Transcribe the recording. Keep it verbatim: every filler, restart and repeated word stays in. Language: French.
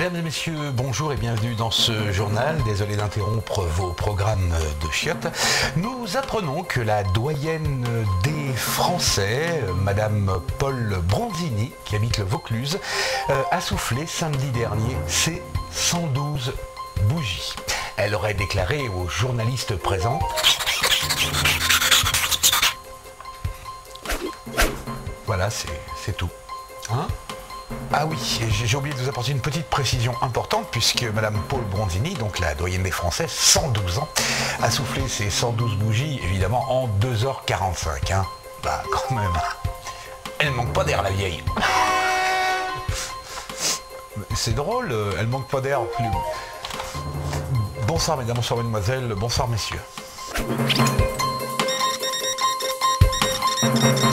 Mesdames et messieurs, bonjour et bienvenue dans ce journal. Désolé d'interrompre vos programmes de chiottes. Nous apprenons que la doyenne des Français, Madame Paul Bronzini, qui habite le Vaucluse, a soufflé samedi dernier ses cent douze bougies. Elle aurait déclaré aux journalistes présents: voilà, c'est tout. Hein? Ah oui, j'ai oublié de vous apporter une petite précision importante, puisque Madame Paul Bronzini, donc la doyenne des Français, cent douze ans, a soufflé ses cent douze bougies, évidemment, en deux heures quarante-cinq. Hein. Bah, quand même, elle manque pas d'air, la vieille. C'est drôle, elle manque pas d'air. Bonsoir mesdames, bonsoir mesdemoiselles, bonsoir messieurs.